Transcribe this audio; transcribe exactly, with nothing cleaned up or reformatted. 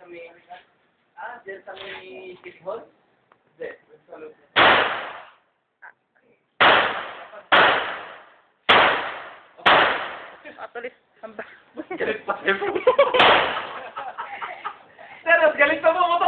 may... Ah, dyan sa may City Hall? Hindi, sa loob. Atulis. Hamba. Galit pa. Pero, galit pa mo mo